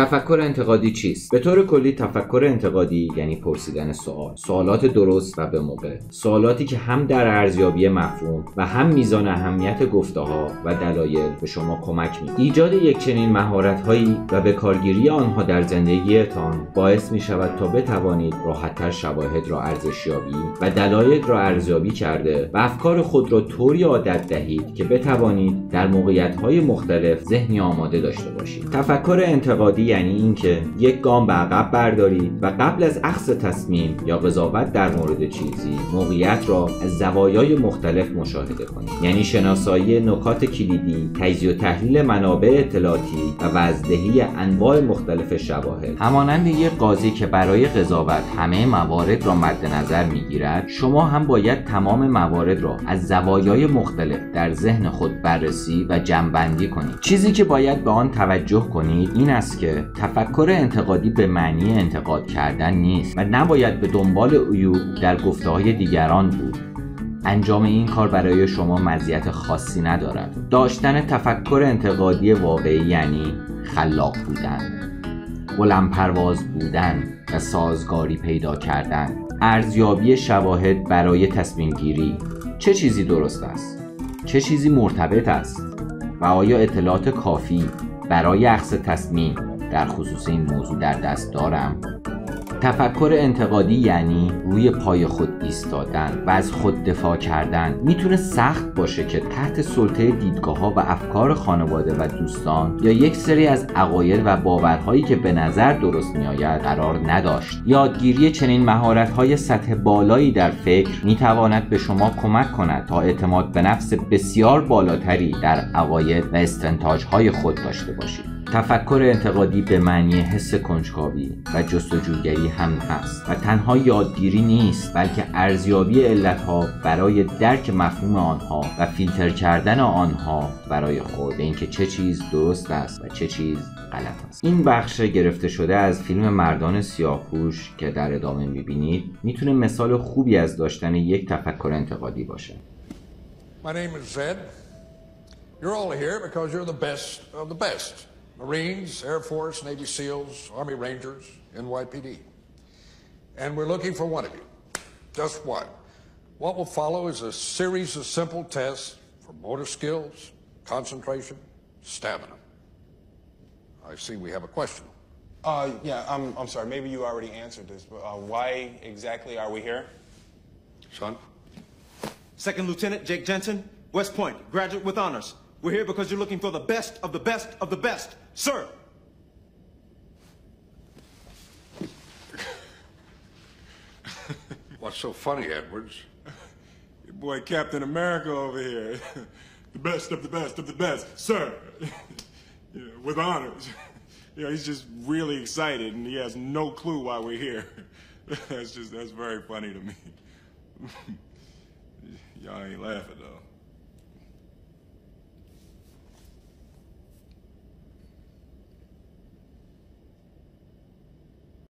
تفکر انتقادی چیست؟ به طور کلی تفکر انتقادی یعنی پرسیدن سوالات درست و به موقع، سوالاتی که هم در ارزیابی مفهوم و هم میزان اهمیت گفته‌ها و دلایل به شما کمک می‌کند. ایجاد یک چنین مهارت‌هایی و به کارگیری آنها در زندگیتان باعث می‌شود تا بتوانید راحت‌تر شواهد را ارزشیابی و دلایل را ارزیابی کرده و افکار خود را طوری عادت دهید که بتوانید در موقعیت‌های مختلف ذهنی آماده داشته باشید. تفکر انتقادی یعنی اینکه یک گام به عقب بردارید و قبل از اخذ تصمیم یا قضاوت در مورد چیزی موقعیت را از زوایای مختلف مشاهده کنید. یعنی شناسایی نکات کلیدی، تجزیه و تحلیل منابع اطلاعاتی و وضع‌دهی انواع مختلف شواهد. همانند یک قاضی که برای قضاوت همه موارد را مد نظر می‌گیرد، شما هم باید تمام موارد را از زوایای مختلف در ذهن خود بررسی و جمع‌بندی کنید. چیزی که باید به آن توجه کنید این است که تفکر انتقادی به معنی انتقاد کردن نیست و نباید به دنبال عیوب در گفته‌های دیگران بود. انجام این کار برای شما مزیت خاصی ندارد. داشتن تفکر انتقادی واقعی یعنی خلاق بودن، بلندپرواز بودن و سازگاری پیدا کردن. ارزیابی شواهد برای تصمیم گیری. چه چیزی درست است؟ چه چیزی مرتبط است؟ و آیا اطلاعات کافی برای اخذ تصمیم در خصوص این موضوع در دست دارم؟ تفکر انتقادی یعنی روی پای خود ایستادن و از خود دفاع کردن. میتونه سخت باشه که تحت سلطه دیدگاه‌ها و افکار خانواده و دوستان یا یک سری از عقاید و باورهایی که به نظر درست میآید قرار نداشت. یادگیری چنین مهارت‌های سطح بالایی در فکر میتواند به شما کمک کند تا اعتماد به نفس بسیار بالاتری در عقاید و استنتاج‌های خود داشته باشید. تفکر انتقادی به معنی حس کنجکاوی و جستجوگری هم هست و تنها یادگیری نیست بلکه ارزیابی علتها برای درک مفهوم آنها و فیلتر کردن آنها برای خود، اینکه چه چیز درست است و چه چیز غلط است. این بخش گرفته شده از فیلم مردان سیاه‌پوش که در ادامه می‌بینید میتونه مثال خوبی از داشتن یک تفکر انتقادی باشه. My name is Zed. You're all here because you're the best of the best. Marines, Air Force, Navy SEALs, Army Rangers, NYPD. And we're looking for one of you. Just one. What will follow is a series of simple tests for motor skills, concentration, stamina. I see we have a question. Yeah, I'm sorry. Maybe you already answered this, but why exactly are we here? Son? Second Lieutenant Jake Jensen, West Point, graduate with honors. We're here because you're looking for the best of the best of the best, sir. What's so funny, Edwards? Your boy Captain America over here. The best of the best of the best, sir. Yeah, with honors. Yeah, he's just really excited and he has no clue why we're here. That's very funny to me. Y'all ain't laughing though.